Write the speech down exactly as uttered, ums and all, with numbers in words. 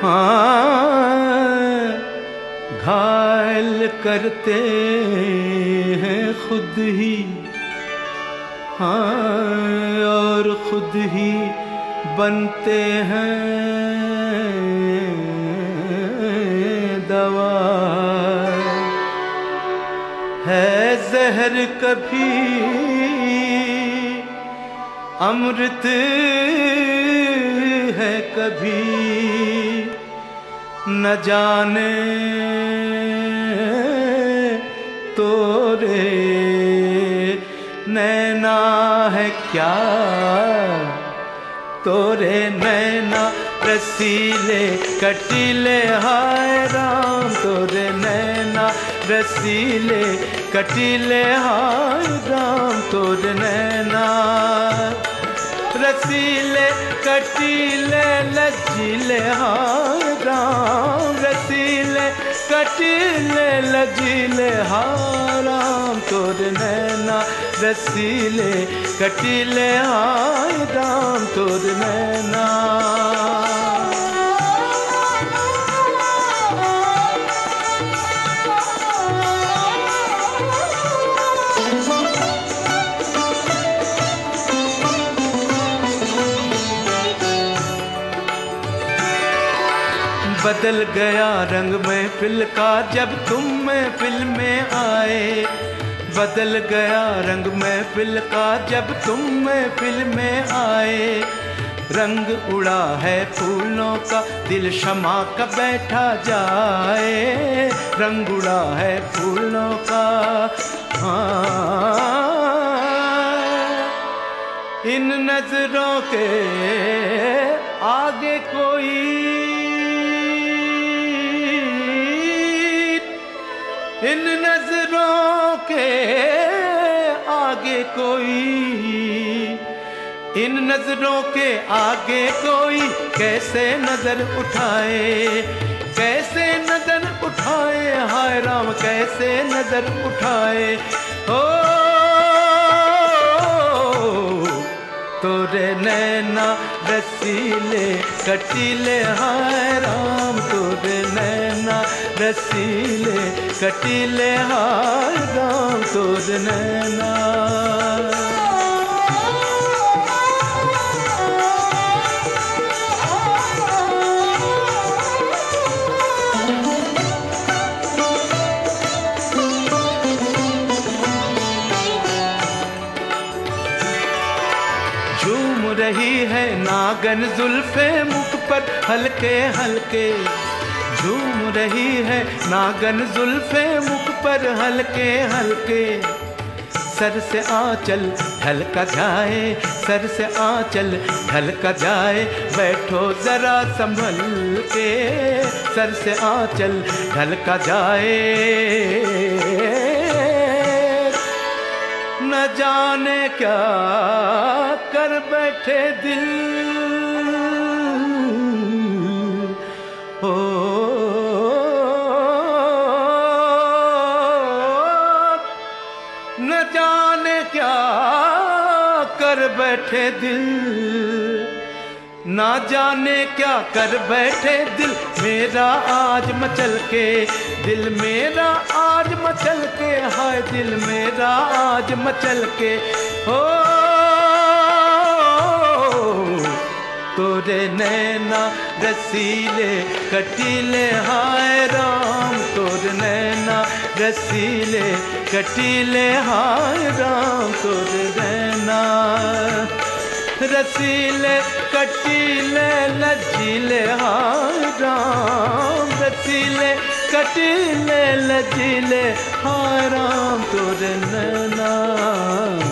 हाँ घायल करते हैं खुद ही, हाँ और खुद ही बनते हैं दवा। है जहर कभी अमृत है कभी, न जाने तोरे नैना है क्या, तोरे नैना रसीले कटीले हाय राम, तोरे नैना रसीले कटीले हाय राम, तोरे नैना रसीले कटीले लजीले हाय राम, रसीले कटीले लजीले हाय राम, तोरे नैना रसीले कटीले हाय राम, तोरे नैना। बदल गया रंग महफिल का जब तुम महफिल में आए, बदल गया रंग महफिल का जब तुम महफिल में आए। रंग उड़ा है फूलों का दिल शमा का बैठा जाए, रंग उड़ा है फूलों का। हाँ इन नजरों के आगे कोई, इन नजरों के आगे कोई, इन नजरों के आगे कोई कैसे नजर उठाए, कैसे नजर उठाए हाय राम, कैसे नजर उठाए। ओ तोरे नैना रसीले कटीले हाय राम, तोरे नैना रसीले कटीले हाय राम, तोरे नैना। झूम रही है नागन जुल्फे मुख पर हल्के हल्के, झूम रही है नागन जुल्फे मुख पर हल्के हल्के। सर से आंचल ढलका जाए, सर से आंचल ढलका जाए, बैठो जरा संभल के, सर से आंचल ढलका जाए। न जाने क्या कर बैठे दिल, ओ न जाने क्या कर बैठे दिल, ना जाने क्या कर बैठे दिल मेरा आज मचल के, दिल मेरा आज मचल के, हाय दिल मेरा आज मचल के। हो तोरे नैना रसीले कटीले हाय राम, तोरे नैना रसीले कटीले हाय राम, तोरे नैना रसीले कटीले लजीले हाय राम, रसीले कटीले लजीले हाय राम, तोरे नैना।